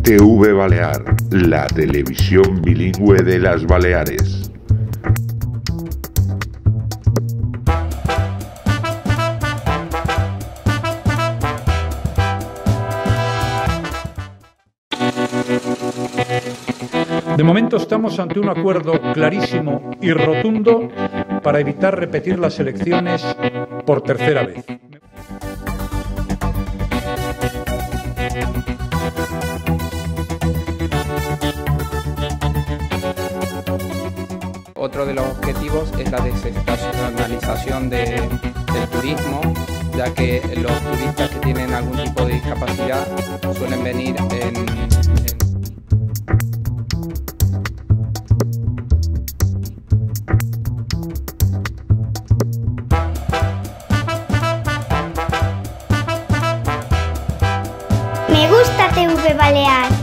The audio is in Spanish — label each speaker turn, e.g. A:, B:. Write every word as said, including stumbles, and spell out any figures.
A: T V Balear, la televisión bilingüe de las Baleares.
B: De momento estamos ante un acuerdo clarísimo y rotundo para evitar repetir las elecciones por tercera vez.
C: Otro de los objetivos es la desestacionalización de, del turismo, ya que los turistas que tienen algún tipo de discapacidad suelen venir en, en
D: Me gusta T V Balear.